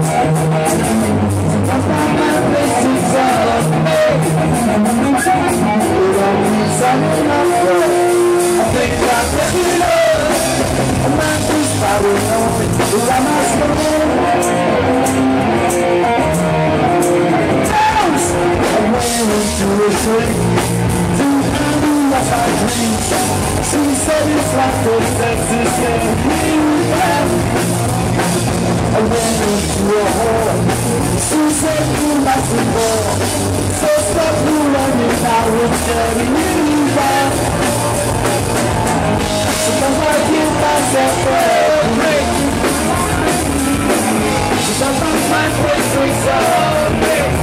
She said it's like the Texas I went into a hole. She said you like to go. So stop you running now with Jerry back. Sometimes I give myself a break. Sometimes my face wakes up.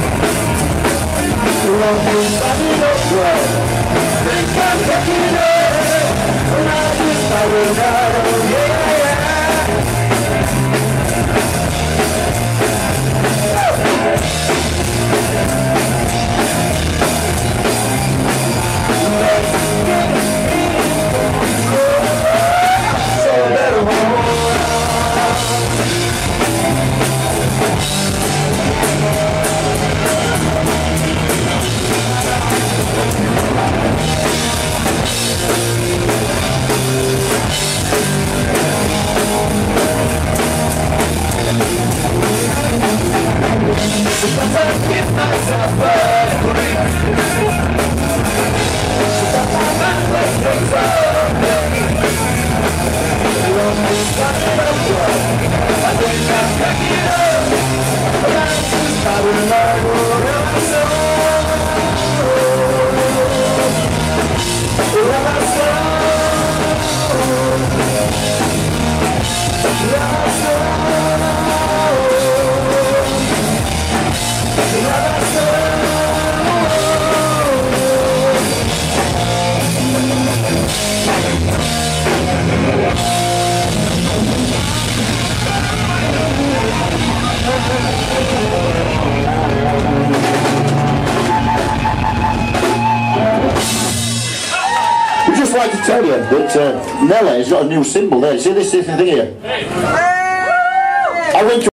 Love is running over. Think I'm picking up. When I just found out, yeah. We'd just like to tell you that Nella has got a new symbol there. See this thing here? I went to